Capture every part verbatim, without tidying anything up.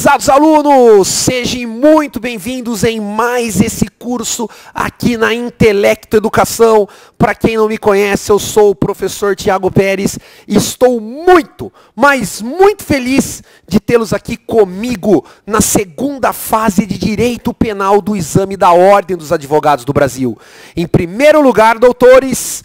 Prezados alunos, sejam muito bem-vindos em mais esse curso aqui na Intelecto Educação. Para quem não me conhece, eu sou o professor Tiago Pérez e estou muito, mas muito feliz de tê-los aqui comigo na segunda fase de Direito Penal do Exame da Ordem dos Advogados do Brasil. Em primeiro lugar, doutores,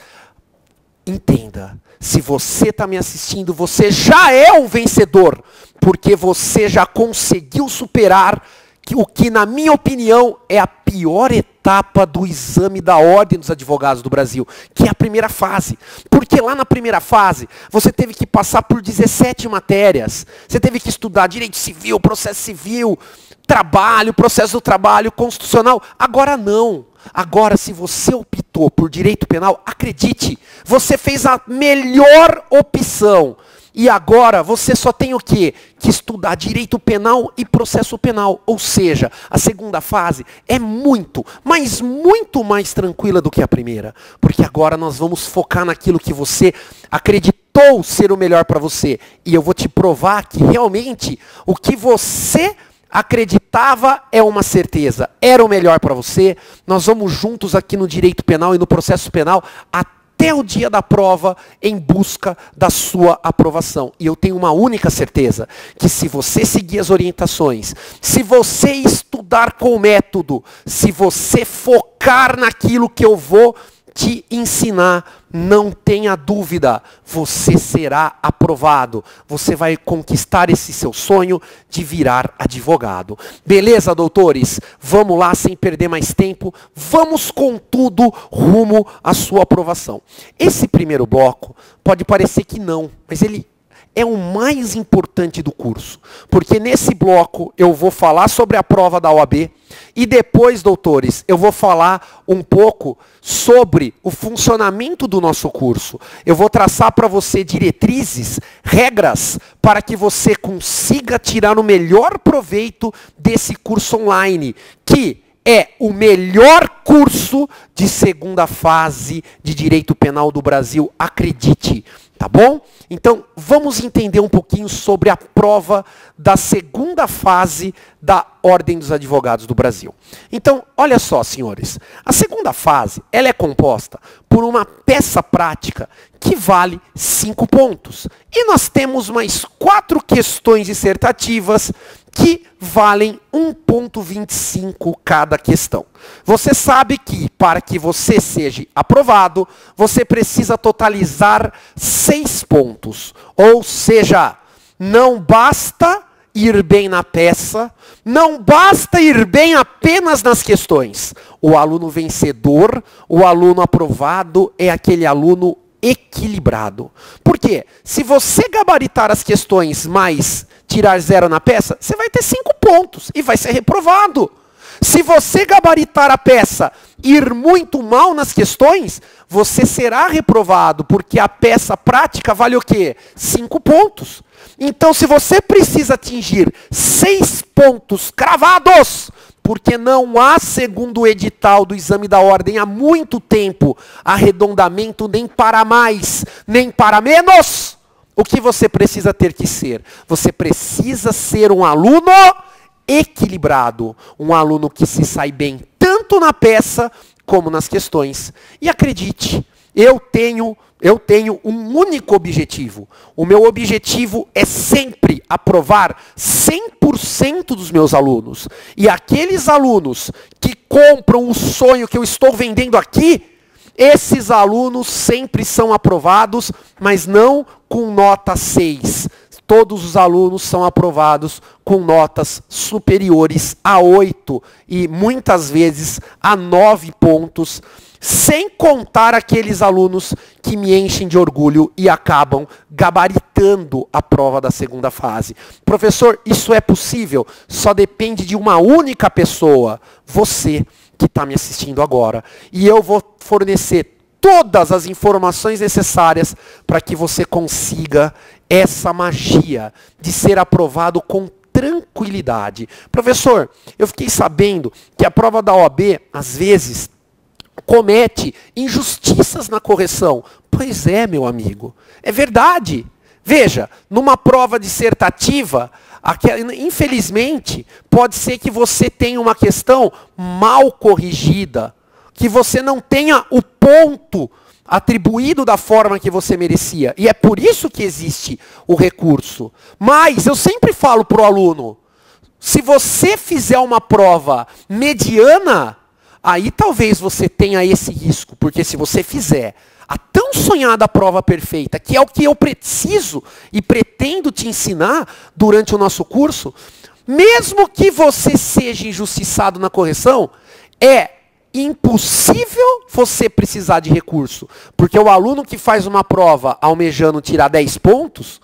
entenda, se você está me assistindo, você já é um vencedor, porque você já conseguiu superar o que, na minha opinião, é a pior etapa do exame da Ordem dos Advogados do Brasil, que é a primeira fase. Porque lá na primeira fase, você teve que passar por dezessete matérias. Você teve que estudar direito civil, processo civil, trabalho, processo do trabalho, constitucional. Agora não. Agora, se você optou por direito penal, acredite, você fez a melhor opção. E agora você só tem o quê? Que estudar direito penal e processo penal. Ou seja, a segunda fase é muito, mas muito mais tranquila do que a primeira. Porque agora nós vamos focar naquilo que você acreditou ser o melhor para você. E eu vou te provar que realmente o que você acreditava é uma certeza. Era o melhor para você. Nós vamos juntos aqui no direito penal e no processo penal até até o dia da prova em busca da sua aprovação. E eu tenho uma única certeza, que se você seguir as orientações, se você estudar com o método, se você focar naquilo que eu vou te ensinar, não tenha dúvida, você será aprovado. Você vai conquistar esse seu sonho de virar advogado. Beleza, doutores? Vamos lá, sem perder mais tempo. Vamos com tudo rumo à sua aprovação. Esse primeiro bloco pode parecer que não, mas ele é o mais importante do curso. Porque nesse bloco eu vou falar sobre a prova da O A B e depois, doutores, eu vou falar um pouco sobre o funcionamento do nosso curso. Eu vou traçar para você diretrizes, regras, para que você consiga tirar o melhor proveito desse curso online, que é o melhor curso de segunda fase de Direito Penal do Brasil, acredite. Tá bom? Então, vamos entender um pouquinho sobre a prova da segunda fase da Ordem dos Advogados do Brasil. Então, olha só, senhores. A segunda fase, ela é composta por uma peça prática que vale cinco pontos. E nós temos mais quatro questões dissertativas que valem um ponto vinte e cinco cada questão. Você sabe que, para que você seja aprovado, você precisa totalizar seis pontos. Ou seja, não basta ir bem na peça, não basta ir bem apenas nas questões. O aluno vencedor, o aluno aprovado, é aquele aluno equilibrado. Por quê? Se você gabaritar as questões, mas tirar zero na peça, você vai ter cinco pontos e vai ser reprovado. Se você gabaritar a peça e ir muito mal nas questões, você será reprovado, porque a peça prática vale o quê? Cinco pontos. Então, se você precisa atingir seis pontos cravados, porque não há, segundo o edital do exame da ordem, há muito tempo, arredondamento nem para mais, nem para menos. O que você precisa ter que ser? Você precisa ser um aluno equilibrado, um aluno que se sai bem tanto na peça como nas questões. E acredite, eu tenho, eu tenho um único objetivo. O meu objetivo é sempre aprovar cem por cento dos meus alunos. E aqueles alunos que compram o sonho que eu estou vendendo aqui, esses alunos sempre são aprovados, mas não com nota seis. Todos os alunos são aprovados com notas superiores a oito e muitas vezes a nove pontos, sem contar aqueles alunos que me enchem de orgulho e acabam gabaritando a prova da segunda fase. Professor, isso é possível? Só depende de uma única pessoa, você que está me assistindo agora. E eu vou fornecer todas as informações necessárias para que você consiga essa magia de ser aprovado com tranquilidade. Professor, eu fiquei sabendo que a prova da O A B, às vezes, comete injustiças na correção. Pois é, meu amigo, é verdade. Veja, numa prova dissertativa, Infelizmente, pode ser que você tenha uma questão mal corrigida, que você não tenha o ponto atribuído da forma que você merecia. E é por isso que existe o recurso. Mas eu sempre falo para o aluno, se você fizer uma prova mediana, aí talvez você tenha esse risco, porque se você fizer a tão sonhada prova perfeita, que é o que eu preciso e pretendo te ensinar durante o nosso curso, mesmo que você seja injustiçado na correção, é impossível você precisar de recurso. Porque o aluno que faz uma prova almejando tirar dez pontos,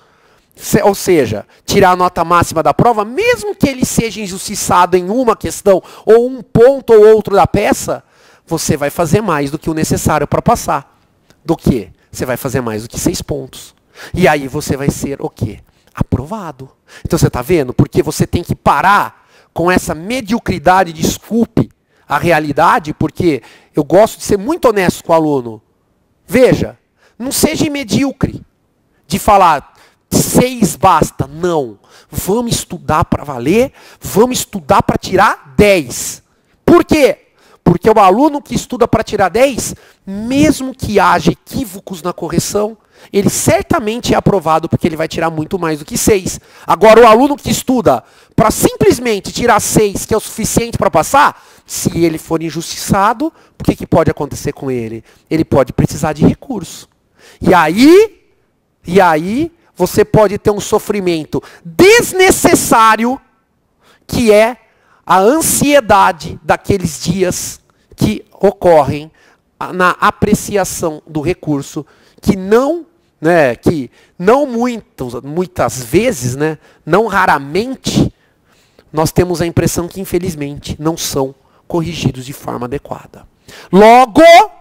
ou seja, tirar a nota máxima da prova, mesmo que ele seja injustiçado em uma questão, ou um ponto ou outro da peça, você vai fazer mais do que o necessário para passar. Do que? Você vai fazer mais do que seis pontos. E aí você vai ser o quê? Aprovado. Então você está vendo? Porque você tem que parar com essa mediocridade, desculpe a realidade, porque eu gosto de ser muito honesto com o aluno. Veja, não seja medíocre de falar seis basta. Não. Vamos estudar para valer, vamos estudar para tirar dez. Por quê? Porque o aluno que estuda para tirar dez, mesmo que haja equívocos na correção, ele certamente é aprovado porque ele vai tirar muito mais do que seis. Agora, o aluno que estuda para simplesmente tirar seis, que é o suficiente para passar, se ele for injustiçado, o que, que pode acontecer com ele? Ele pode precisar de recurso. E aí, e aí, você pode ter um sofrimento desnecessário, que é a ansiedade daqueles dias que ocorrem na apreciação do recurso, que não, né, que não muitas, muitas vezes, né, não raramente, nós temos a impressão que, infelizmente, não são corrigidos de forma adequada. Logo,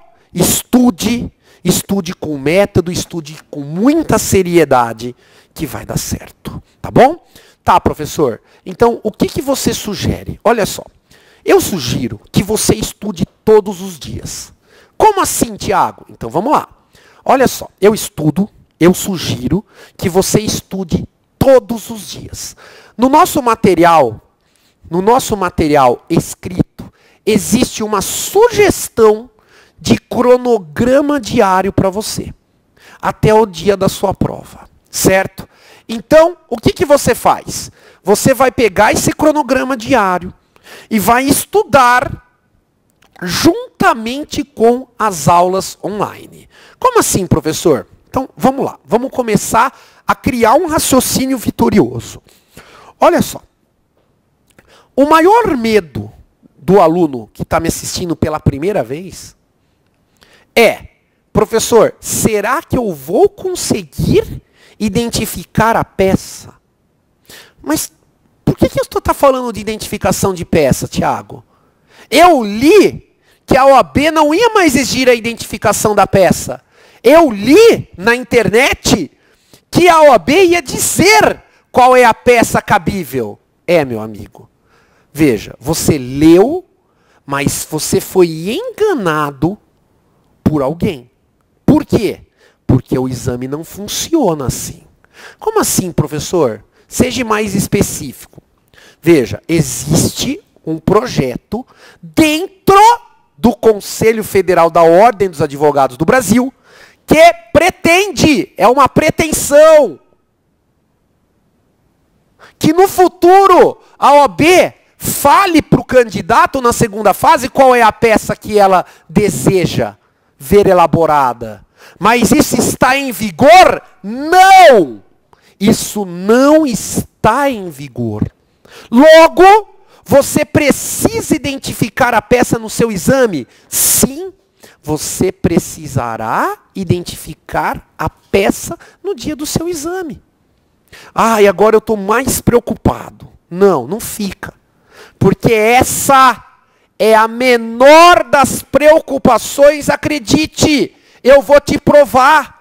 estude, estude com método, estude com muita seriedade, que vai dar certo, tá bom? Tá, professor. Então, o que, que você sugere? Olha só. Eu sugiro que você estude todos os dias. Como assim, Tiago? Então, vamos lá. Olha só. Eu estudo, eu sugiro que você estude todos os dias. No nosso material, no nosso material escrito, existe uma sugestão de cronograma diário para você. Até o dia da sua prova. Certo? Então, o que, que você faz? Você vai pegar esse cronograma diário e vai estudar juntamente com as aulas online. Como assim, professor? Então, vamos lá. Vamos começar a criar um raciocínio vitorioso. Olha só. O maior medo do aluno que está me assistindo pela primeira vez é, professor, será que eu vou conseguir identificar a peça? Mas por que, que eu estou falando de identificação de peça, Tiago? Eu li que a O A B não ia mais exigir a identificação da peça. Eu li na internet que a O A B ia dizer qual é a peça cabível. É, meu amigo. Veja, você leu, mas você foi enganado por alguém. Por quê? Porque o exame não funciona assim. Como assim, professor? Seja mais específico. Veja, existe um projeto dentro do Conselho Federal da Ordem dos Advogados do Brasil que pretende, é uma pretensão, que no futuro a O A B fale para o candidato na segunda fase qual é a peça que ela deseja ver elaborada. Mas isso está em vigor? Não! Isso não está em vigor. Logo, você precisa identificar a peça no seu exame? Sim, você precisará identificar a peça no dia do seu exame. Ah, e agora eu estou mais preocupado. Não, não fica. Porque essa é a menor das preocupações, acredite. Eu vou te provar.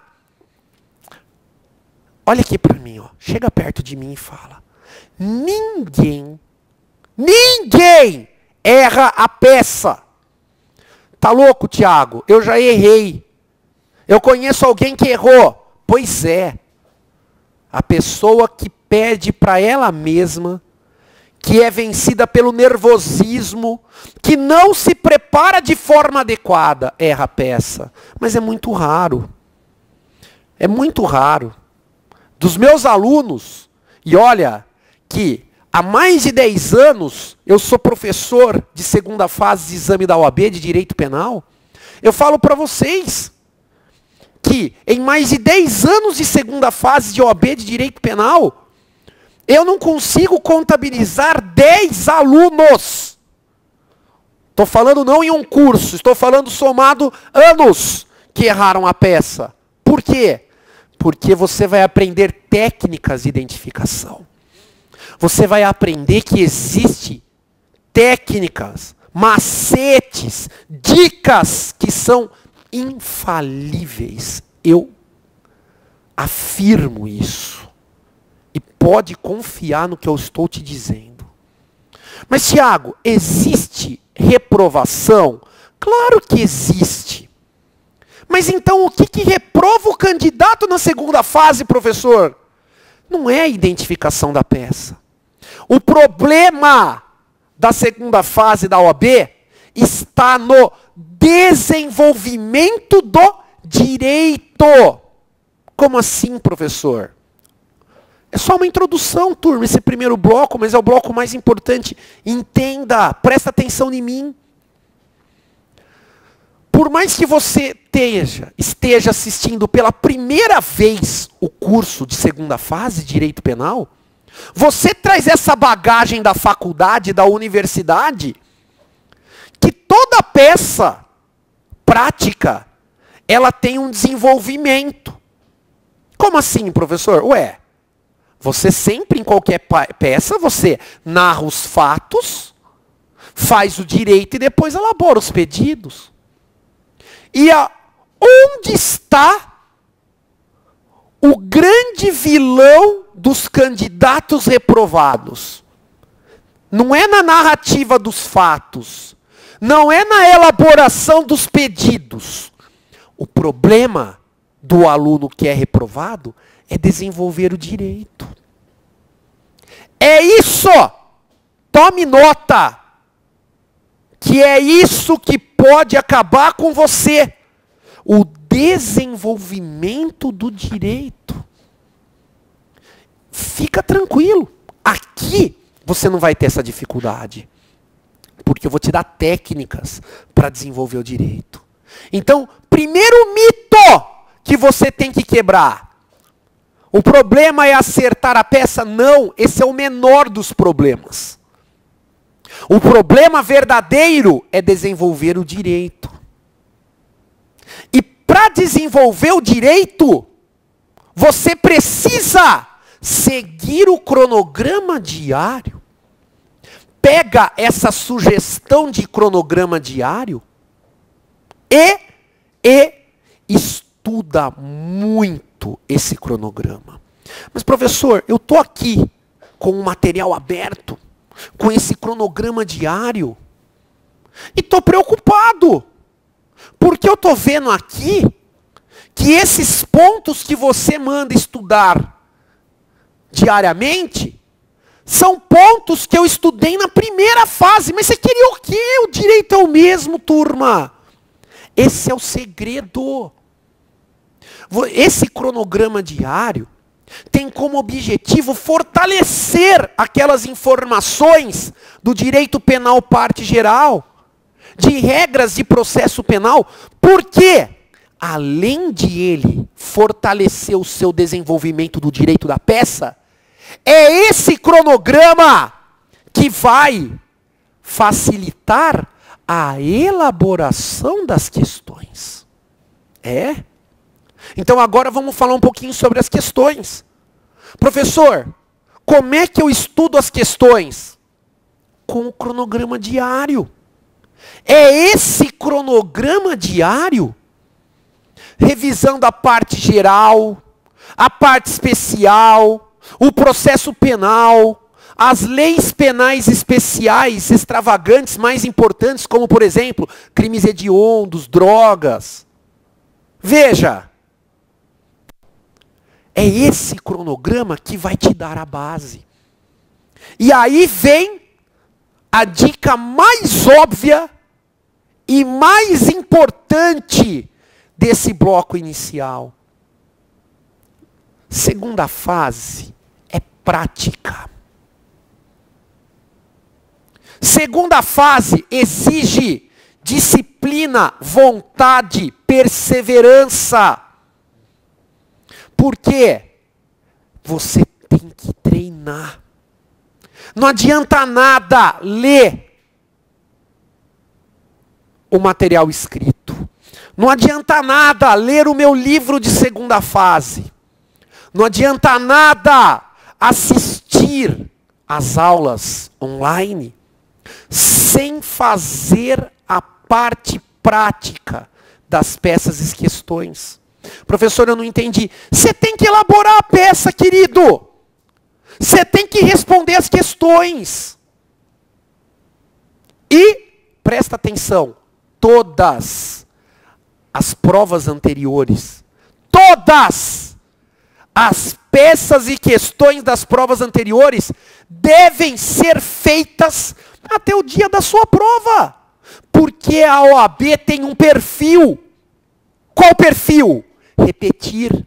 Olha aqui para mim, ó. Chega perto de mim e fala. Ninguém, ninguém erra a peça. Tá louco, Tiago? Eu já errei. Eu conheço alguém que errou. Pois é. A pessoa que perde para ela mesma, que é vencida pelo nervosismo, que não se prepara de forma adequada, erra a peça. Mas é muito raro. É muito raro. Dos meus alunos, e olha que há mais de dez anos eu sou professor de segunda fase de exame da O A B de Direito Penal, eu falo para vocês que em mais de dez anos de segunda fase de O A B de Direito Penal, eu não consigo contabilizar dez alunos. Estou falando não em um curso, estou falando somado anos que erraram a peça. Por quê? Porque você vai aprender técnicas de identificação. Você vai aprender que existe técnicas, macetes, dicas que são infalíveis. Eu afirmo isso. E pode confiar no que eu estou te dizendo. Mas, Tiago, existe reprovação? Claro que existe. Mas então o que, que reprova o candidato na segunda fase, professor? Não é a identificação da peça. O problema da segunda fase da O A B está no desenvolvimento do direito. Como assim, professor? É só uma introdução, turma, esse primeiro bloco, mas é o bloco mais importante. Entenda, presta atenção em mim. Por mais que você esteja, esteja assistindo pela primeira vez o curso de segunda fase de Direito Penal, você traz essa bagagem da faculdade, da universidade, que toda peça prática, ela tem um desenvolvimento. Como assim, professor? Ué, você sempre, em qualquer peça, você narra os fatos, faz o direito e depois elabora os pedidos. E a, onde está o grande vilão dos candidatos reprovados? Não é na narrativa dos fatos, não é na elaboração dos pedidos. O problema do aluno que é reprovado é desenvolver o direito. É isso! Tome nota! Que é isso que pode acabar com você. O desenvolvimento do direito. Fica tranquilo. Aqui você não vai ter essa dificuldade. Porque eu vou te dar técnicas para desenvolver o direito. Então, primeiro mito que você tem que quebrar. O problema é acertar a peça? Não, esse é o menor dos problemas. O problema verdadeiro é desenvolver o direito. E para desenvolver o direito, você precisa seguir o cronograma diário. Pega essa sugestão de cronograma diário e, e estuda muito esse cronograma. Mas, professor, eu estou aqui com um material aberto, com esse cronograma diário, e estou preocupado, porque eu estou vendo aqui que esses pontos que você manda estudar diariamente são pontos que eu estudei na primeira fase. Mas você queria o quê? O direito é o mesmo, turma. Esse é o segredo. Esse cronograma diário tem como objetivo fortalecer aquelas informações do direito penal parte geral, de regras de processo penal, porque, além de ele fortalecer o seu desenvolvimento do direito da peça, é esse cronograma que vai facilitar a elaboração das questões. É? Então agora vamos falar um pouquinho sobre as questões. Professor, como é que eu estudo as questões? Com o cronograma diário. É esse cronograma diário, revisando a parte geral, a parte especial, o processo penal, as leis penais especiais, extravagantes, mais importantes, como por exemplo, crimes hediondos, drogas. Veja, É esse cronograma que vai te dar a base. E aí vem a dica mais óbvia e mais importante desse bloco inicial. Segunda fase é prática. Segunda fase exige disciplina, vontade, perseverança. Por quê? Você tem que treinar. Não adianta nada ler o material escrito. Não adianta nada ler o meu livro de segunda fase. Não adianta nada assistir às aulas online sem fazer a parte prática das peças e questões. Professor, eu não entendi. Você tem que elaborar a peça, querido. Você tem que responder as questões. E, presta atenção, todas as provas anteriores, todas as peças e questões das provas anteriores devem ser feitas até o dia da sua prova. Porque a O A B tem um perfil. Qual perfil? Repetir.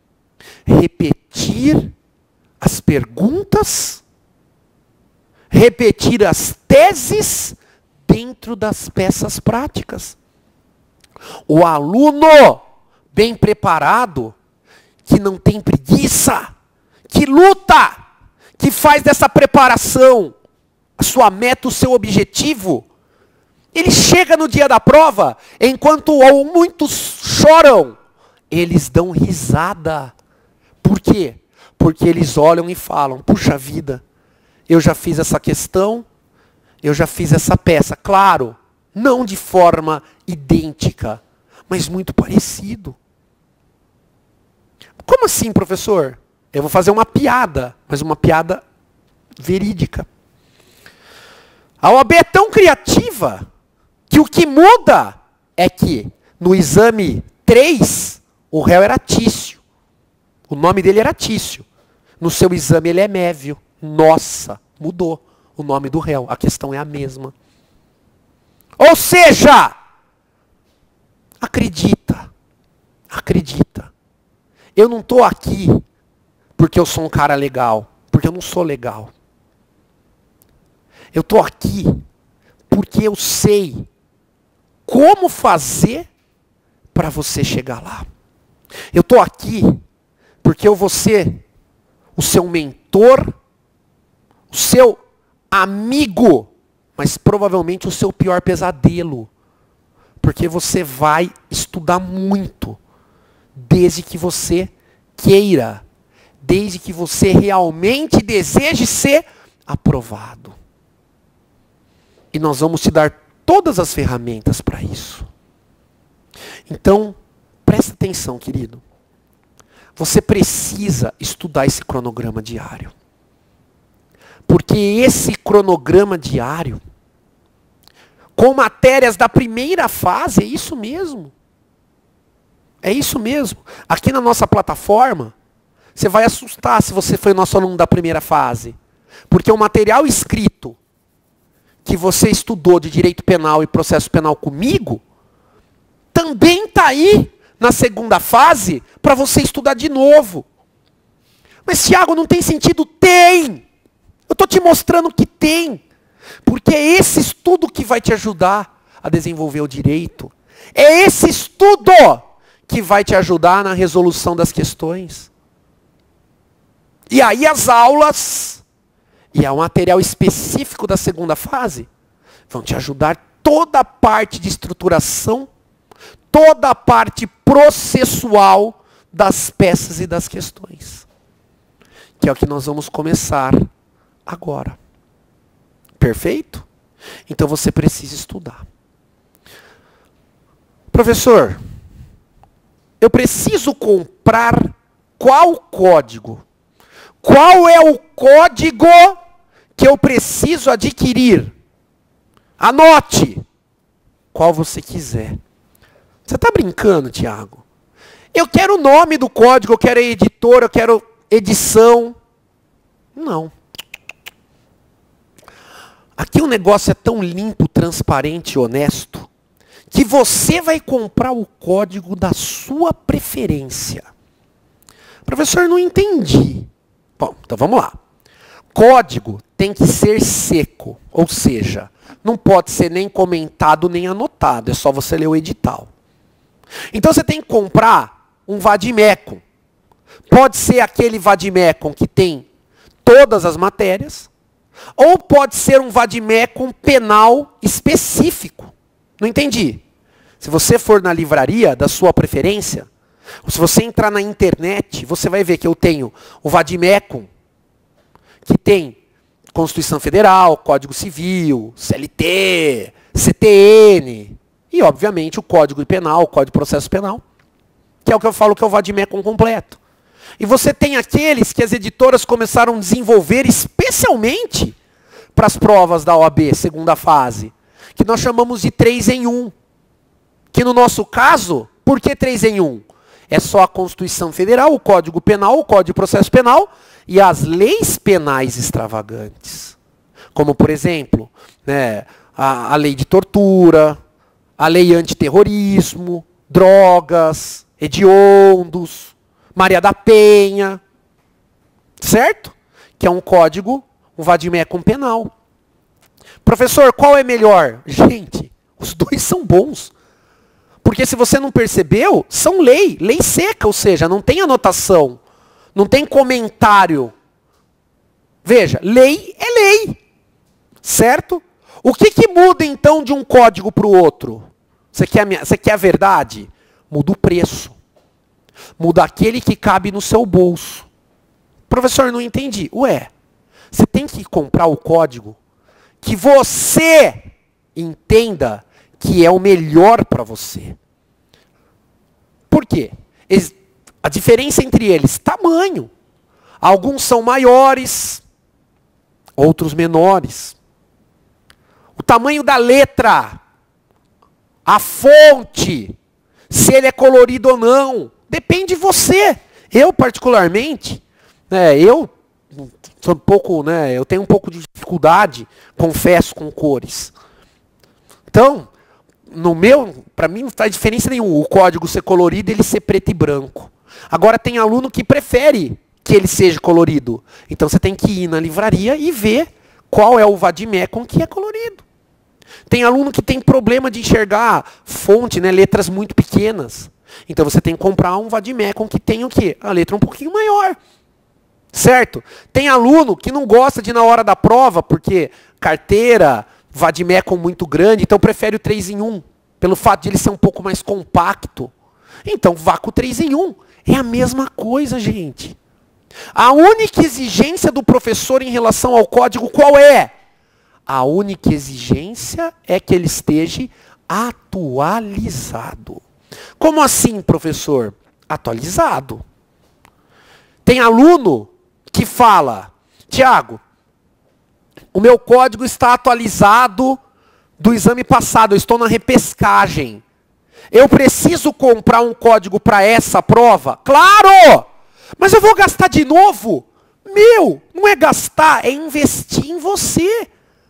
Repetir as perguntas, repetir as teses dentro das peças práticas. O aluno bem preparado, que não tem preguiça, que luta, que faz dessa preparação a sua meta, o seu objetivo, ele chega no dia da prova, enquanto muitos choram, eles dão risada. Por quê? Porque eles olham e falam, puxa vida, eu já fiz essa questão, eu já fiz essa peça. Claro, não de forma idêntica, mas muito parecido. Como assim, professor? Eu vou fazer uma piada, mas uma piada verídica. A O A B é tão criativa que o que muda é que no exame três, o réu era Tício. O nome dele era Tício. No seu exame ele é Mévio. Nossa, mudou o nome do réu. A questão é a mesma. Ou seja, acredita, acredita. Eu não estou aqui porque eu sou um cara legal, porque eu não sou legal. Eu estou aqui porque eu sei como fazer para você chegar lá. Eu estou aqui porque eu vou ser o seu mentor, o seu amigo, mas provavelmente o seu pior pesadelo. Porque você vai estudar muito, desde que você queira, desde que você realmente deseje ser aprovado. E nós vamos te dar todas as ferramentas para isso. Então, presta atenção, querido. Você precisa estudar esse cronograma diário. Porque esse cronograma diário, com matérias da primeira fase, é isso mesmo. É isso mesmo. Aqui na nossa plataforma, você vai assustar se você foi nosso aluno da primeira fase. Porque o material escrito que você estudou de direito penal e processo penal comigo, também está aí na segunda fase para você estudar de novo. Mas, Tiago, não tem sentido? Tem! Eu estou te mostrando que tem. Porque é esse estudo que vai te ajudar a desenvolver o direito. É esse estudo que vai te ajudar na resolução das questões. E aí as aulas, e é um material específico da segunda fase, vão te ajudar toda a parte de estruturação, toda a parte processual das peças e das questões. Que é o que nós vamos começar agora. Perfeito? Então você precisa estudar. Professor, eu preciso comprar qual código? Qual é o código que eu preciso adquirir? Anote. Qual você quiser. Você está brincando, Tiago? Eu quero o nome do código, eu quero a editora, eu quero edição. Não. Aqui o negócio é tão limpo, transparente e honesto, que você vai comprar o código da sua preferência. Professor, não entendi. Bom, então vamos lá. Código tem que ser seco, ou seja, não pode ser nem comentado nem anotado, é só você ler o edital. Então você tem que comprar um vademecum. Pode ser aquele vademecum que tem todas as matérias, ou pode ser um vademecum penal específico. Não entendi. Se você for na livraria da sua preferência, ou se você entrar na internet, você vai ver que eu tenho o vademecum, que tem Constituição Federal, Código Civil, C L T, C T N, e obviamente o Código Penal, o Código de Processo Penal, que é o que eu falo que é o vademecum completo. E você tem aqueles que as editoras começaram a desenvolver especialmente para as provas da O A B, segunda fase, que nós chamamos de três em um. Que no nosso caso, por que três em um? É só a Constituição Federal, o Código Penal, o Código de Processo Penal e as leis penais extravagantes. Como, por exemplo, né, a, a lei de tortura, a lei antiterrorismo, drogas, hediondos, Maria da Penha, certo? Que é um código, um vademecum penal. Professor, qual é melhor? Gente, os dois são bons. Porque se você não percebeu, são lei, lei seca, ou seja, não tem anotação, não tem comentário. Veja, lei é lei, certo? O que, que muda então de um código para o outro? Você quer, você quer a verdade? Muda o preço. Muda aquele que cabe no seu bolso. Professor, não entendi. Ué, você tem que comprar o código que você entenda que é o melhor para você. Por quê? A diferença entre eles, tamanho. Alguns são maiores, outros menores. O tamanho da letra, a fonte, se ele é colorido ou não, depende de você. Eu, particularmente, né, eu sou um pouco, né, eu tenho um pouco de dificuldade, confesso, com cores. Então, no meu, para mim não faz diferença nenhuma o código ser colorido e ele ser preto e branco. Agora tem aluno que prefere que ele seja colorido. Então você tem que ir na livraria e ver qual é o vademecum que é colorido. Tem aluno que tem problema de enxergar fonte, né, letras muito pequenas. Então você tem que comprar um vademecum que tenha o quê? A letra um pouquinho maior. Certo? Tem aluno que não gosta de ir na hora da prova, porque carteira, vademecum muito grande, então prefere o três em um, pelo fato de ele ser um pouco mais compacto. Então vá com o três em um. É a mesma coisa, gente. A única exigência do professor em relação ao código qual é? A única exigência é que ele esteja atualizado. Como assim, professor? Atualizado. Tem aluno que fala, Tiago, o meu código está atualizado do exame passado, eu estou na repescagem. Eu preciso comprar um código para essa prova? Claro! Mas eu vou gastar de novo? Meu, não é gastar, é investir em você.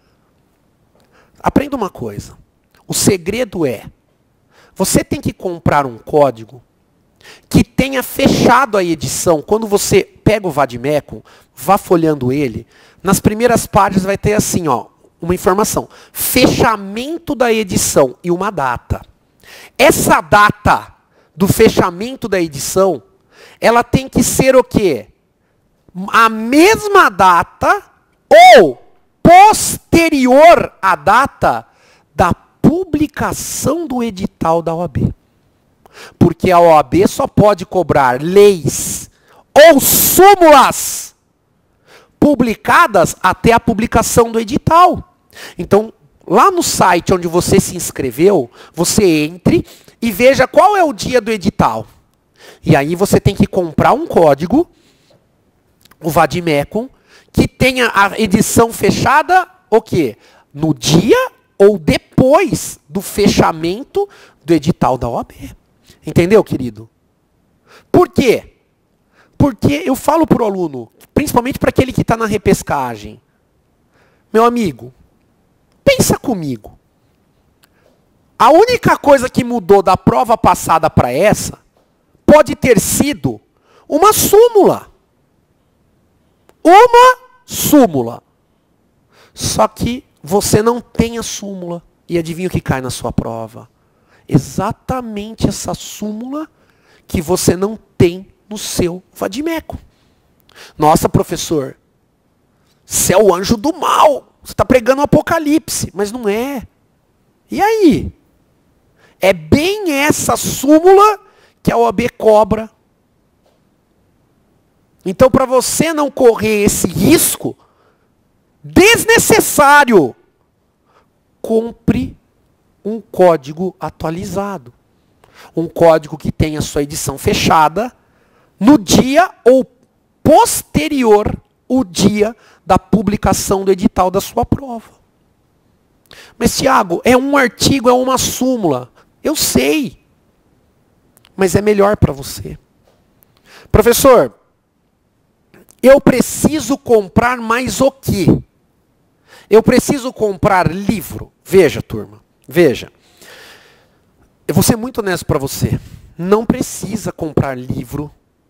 Aprenda uma coisa. O segredo é, você tem que comprar um código que tenha fechado a edição. Quando você pega o vademecum, vá folhando ele, nas primeiras páginas vai ter assim, ó, uma informação. Fechamento da edição e uma data. Essa data do fechamento da edição, ela tem que ser o quê? A mesma data ou posterior à data da publicação do edital da O A B. Porque a O A B só pode cobrar leis ou súmulas publicadas até a publicação do edital. Então, lá no site onde você se inscreveu, você entre e veja qual é o dia do edital. E aí você tem que comprar um código, o vademecum, que tenha a edição fechada, o quê? No dia ou depois do fechamento do edital da O A B. Entendeu, querido? Por quê? Porque eu falo para o aluno, principalmente para aquele que está na repescagem, meu amigo, pensa comigo. A única coisa que mudou da prova passada para essa pode ter sido uma súmula. Uma súmula. Só que você não tem a súmula. E adivinha o que cai na sua prova? Exatamente essa súmula que você não tem no seu vadimeco. Nossa, professor, você é o anjo do mal. Você está pregando o apocalipse. Mas não é. E aí? É bem essa súmula que a O A B cobra. Então, para você não correr esse risco desnecessário, compre um código atualizado. Um código que tenha sua edição fechada no dia ou posterior ao dia da publicação do edital da sua prova. Mas, Tiago, é um artigo, é uma súmula. Eu sei. Mas é melhor para você. Professor, eu preciso comprar mais o quê? Eu preciso comprar livro. Veja, turma. Veja. Eu vou ser muito honesto para você. Não precisa comprar livro,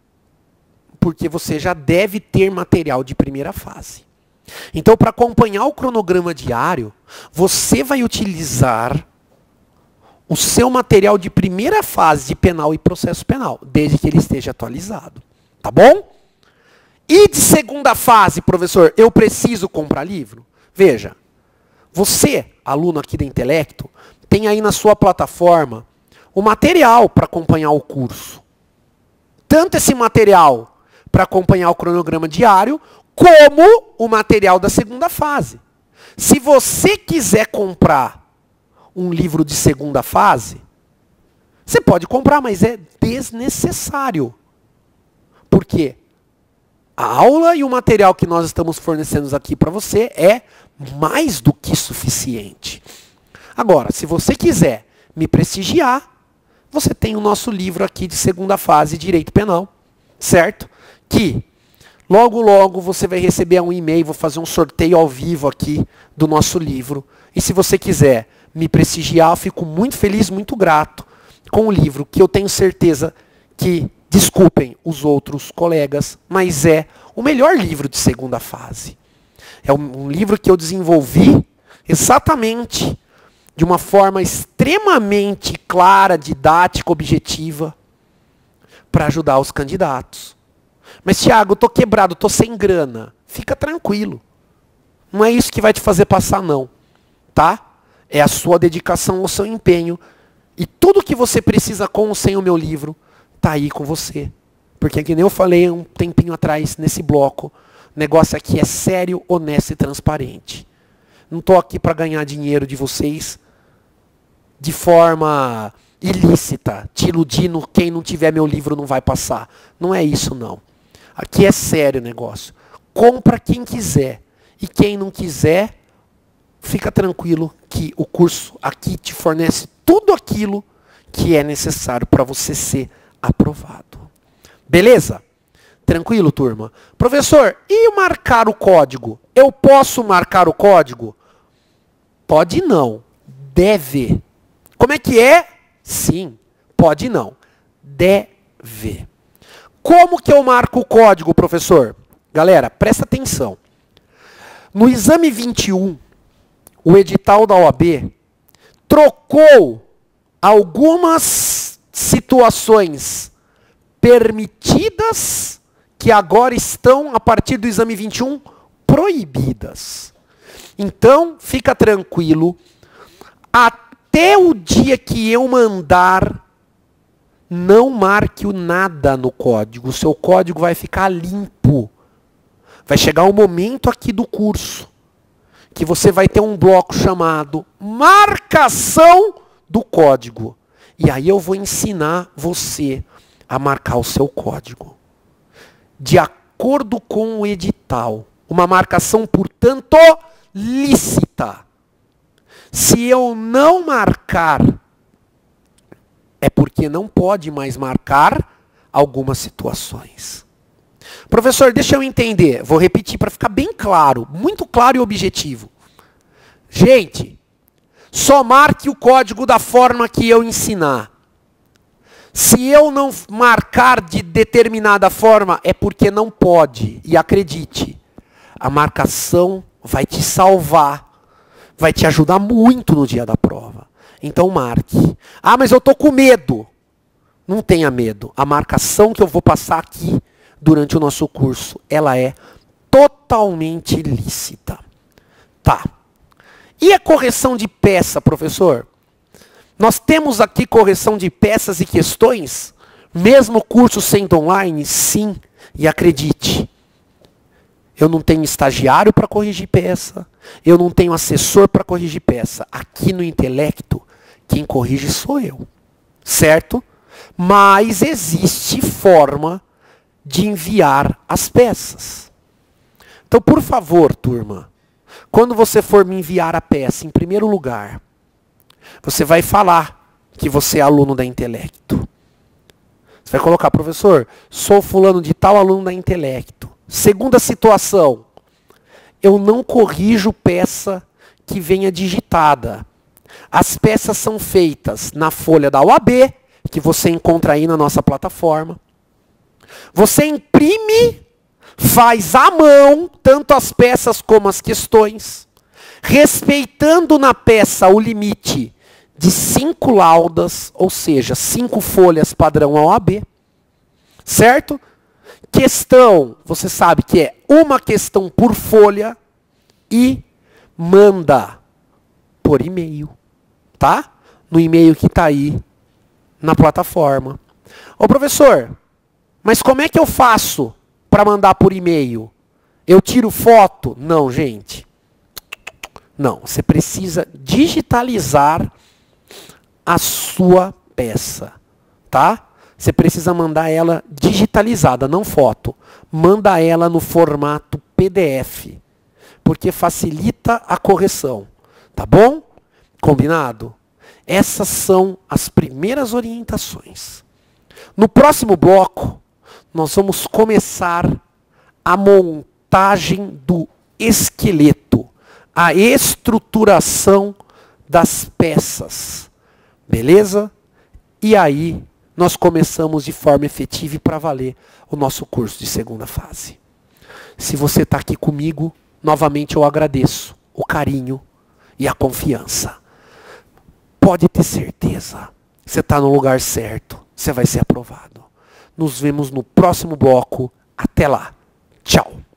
porque você já deve ter material de primeira fase. Então, para acompanhar o cronograma diário, você vai utilizar o seu material de primeira fase de penal e processo penal, desde que ele esteja atualizado. Tá bom? E de segunda fase, professor, eu preciso comprar livro? Veja, você, aluno aqui da Intelecto, tem aí na sua plataforma o material para acompanhar o curso. Tanto esse material para acompanhar o cronograma diário, como o material da segunda fase. Se você quiser comprar um livro de segunda fase, você pode comprar, mas é desnecessário. Por quê? A aula e o material que nós estamos fornecendo aqui para você é mais do que suficiente. Agora, se você quiser me prestigiar, você tem o nosso livro aqui de segunda fase, Direito Penal, certo? Que logo, logo você vai receber um e-mail, vou fazer um sorteio ao vivo aqui do nosso livro. E se você quiser me prestigiar, eu fico muito feliz, muito grato com o livro, que eu tenho certeza que, desculpem os outros colegas, mas é o melhor livro de segunda fase. É um, um livro que eu desenvolvi exatamente de uma forma extremamente clara, didática, objetiva, para ajudar os candidatos. Mas, Tiago, eu estou quebrado, estou sem grana. Fica tranquilo. Não é isso que vai te fazer passar, não. Tá? É a sua dedicação, o seu empenho. E tudo que você precisa com ou sem o meu livro, tá aí com você. Porque, que nem eu falei um tempinho atrás, nesse bloco, o negócio aqui é sério, honesto e transparente. Não estou aqui para ganhar dinheiro de vocês de forma ilícita, te iludindo, quem não tiver meu livro não vai passar. Não é isso, não. Aqui é sério o negócio. Compra quem quiser. E quem não quiser, fica tranquilo que o curso aqui te fornece tudo aquilo que é necessário para você ser aprovado. Beleza? Tranquilo, turma? Professor, e marcar o código? Eu posso marcar o código? Pode não. Deve. Como é que é? Sim. Pode não. Deve. Como que eu marco o código, professor? Galera, presta atenção. No exame vinte e um, o edital da O A B trocou algumas situações permitidas que agora estão, a partir do exame vinte e um, proibidas. Então, fica tranquilo. Até o dia que eu mandar, não marque nada no código. O seu código vai ficar limpo. Vai chegar um momento aqui do curso que você vai ter um bloco chamado marcação do código. E aí eu vou ensinar você a marcar o seu código. De acordo com o edital. Uma marcação, portanto, lícita. Se eu não marcar, é porque não pode mais marcar algumas situações. Professor, deixa eu entender. Vou repetir para ficar bem claro, muito claro e objetivo. Gente, só marque o código da forma que eu ensinar. Se eu não marcar de determinada forma, é porque não pode. E acredite, a marcação vai te salvar, vai te ajudar muito no dia da prova. Então marque. Ah, mas eu estou com medo. Não tenha medo. A marcação que eu vou passar aqui durante o nosso curso, ela é totalmente lícita. Tá. E a correção de peça, professor? Nós temos aqui correção de peças e questões? Mesmo o curso sendo online? Sim. E acredite, eu não tenho estagiário para corrigir peça, eu não tenho assessor para corrigir peça. Aqui no Intelecto, quem corrige sou eu. Certo? Mas existe forma de enviar as peças. Então, por favor, turma, quando você for me enviar a peça, em primeiro lugar, você vai falar que você é aluno da Intelecto. Você vai colocar, professor, sou fulano de tal, aluno da Intelecto. Segunda situação, eu não corrijo peça que venha digitada. As peças são feitas na folha da O A B, que você encontra aí na nossa plataforma. Você imprime, faz à mão, tanto as peças como as questões, respeitando na peça o limite de cinco laudas, ou seja, cinco folhas padrão A O A B, certo? Questão, você sabe que é uma questão por folha e manda por e-mail, tá? No e-mail que está aí na plataforma. Ô professor, mas como é que eu faço para mandar por e-mail? Eu tiro foto? Não, gente. Não, você precisa digitalizar a sua peça, tá? Você precisa mandar ela digitalizada, não foto. Manda ela no formato P D F, porque facilita a correção, tá bom? Combinado? Essas são as primeiras orientações. No próximo bloco, nós vamos começar a montagem do esqueleto, a estruturação das peças. Beleza? E aí, nós começamos de forma efetiva e para valer o nosso curso de segunda fase. Se você está aqui comigo, novamente eu agradeço o carinho e a confiança. Pode ter certeza, você está no lugar certo, você vai ser aprovado. Nos vemos no próximo bloco. Até lá. Tchau.